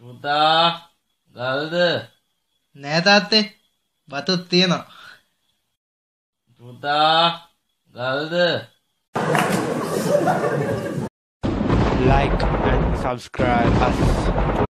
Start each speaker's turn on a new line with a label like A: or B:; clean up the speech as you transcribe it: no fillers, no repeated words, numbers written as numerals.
A: පුතා ගල්ද
B: නෑ තාත්තේ වතුත් තියෙනවා.
A: පුතා ගල්ද
C: Like and subscribe us.